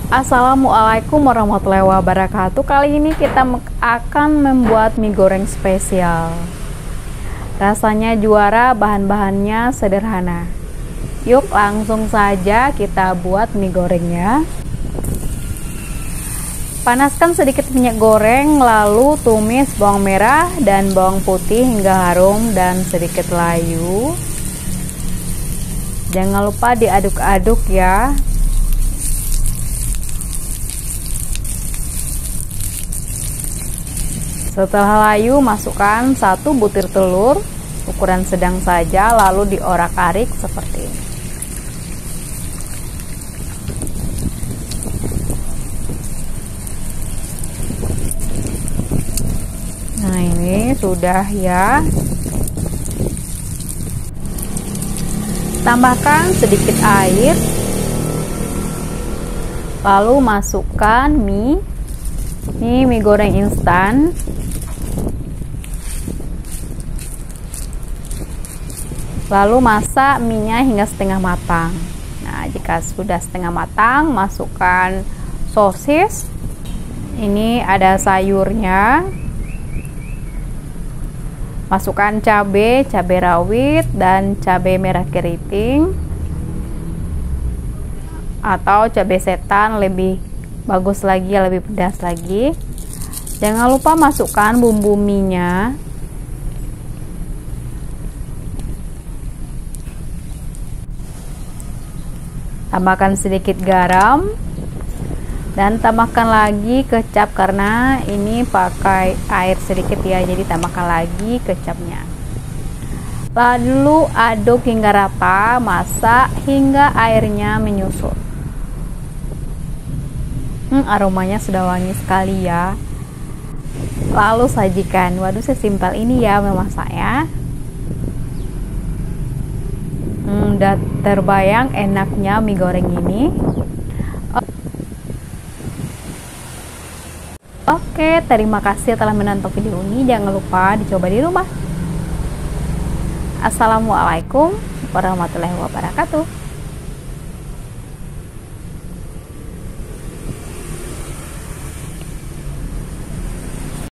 Assalamualaikum warahmatullahi wabarakatuh. Kali ini kita akan membuat mie goreng spesial. Rasanya juara, bahan-bahannya sederhana. Yuk langsung saja kita buat mie gorengnya. Panaskan sedikit minyak goreng, lalu tumis bawang merah dan bawang putih hingga harum dan sedikit layu. Jangan lupa diaduk-aduk ya. Setelah layu, masukkan 1 butir telur ukuran sedang saja, lalu diorak-arik seperti ini. Nah, ini sudah ya. Tambahkan sedikit air, lalu masukkan mie goreng instan. Lalu masak mie-nya hingga setengah matang. Nah, jika sudah setengah matang, masukkan sosis. Ini ada sayurnya. Masukkan cabai rawit dan cabai merah keriting atau cabai setan, lebih bagus lagi, lebih pedas lagi. Jangan lupa masukkan bumbu mie-nya. Tambahkan sedikit garam dan tambahkan lagi kecap, karena ini pakai air sedikit ya, jadi tambahkan lagi kecapnya. Lalu aduk hingga rata, masak hingga airnya menyusut. Aromanya sudah wangi sekali ya. Lalu sajikan. Waduh, sesimpel ini ya memasaknya. Udah terbayang enaknya mie goreng ini. Oke, terima kasih telah menonton video ini. Jangan lupa dicoba di rumah. Assalamualaikum warahmatullahi wabarakatuh.